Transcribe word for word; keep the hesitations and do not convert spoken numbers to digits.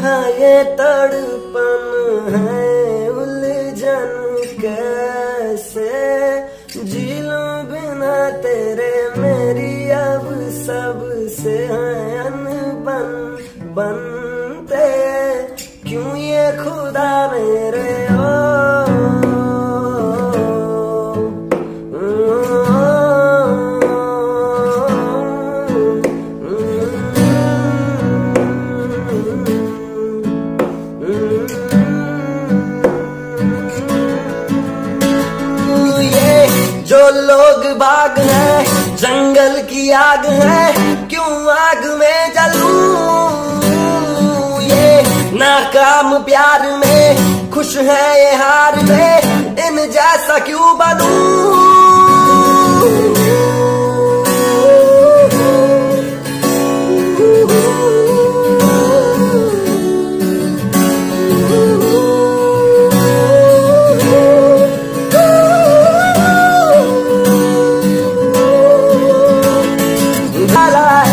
हाँ ये तड़पन है उलझन कैसे जी लूं बिना तेरे मेरी अब सबसे है अनबन बनते क्यों ये खुदा मेरे ओ जो लोग बाग है जंगल की आग है क्यों आग में जलूं ये नाकाम प्यार में खुश है ये हार में इन जैसा क्यों बनूं la la